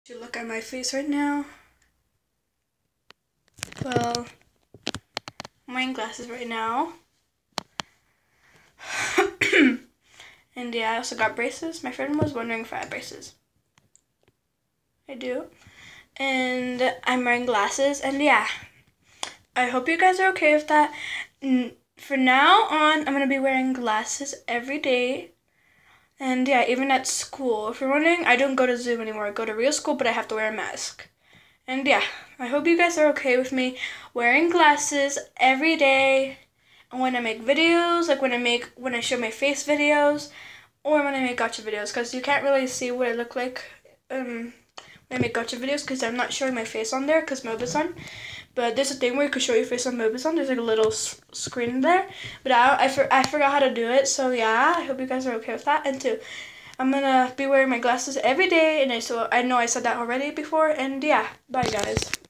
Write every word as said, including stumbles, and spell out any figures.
To look at my face right now. Well, I'm wearing glasses right now. And yeah, I also got braces. My friend was wondering if I had braces. I do. And I'm wearing glasses, and yeah. I hope you guys are okay with that. For now on, I'm going to be wearing glasses every day. And yeah, even at school. If you're wondering, I don't go to Zoom anymore. I go to real school, but I have to wear a mask. And yeah, I hope you guys are okay with me wearing glasses every day. And when I make videos, like when I make, when I show my face videos, or when I make gacha videos, because you can't really see what I look like um, when I make gacha videos, because I'm not showing my face on there, because Mobizon. But there's a thing where you can show your face on Mobizon. There's like a little screen there. But I, I, for, I forgot how to do it, so yeah, I hope you guys are okay with that. And two, I'm gonna be wearing my glasses every day, and I, so I know I said that already before, and yeah, bye guys.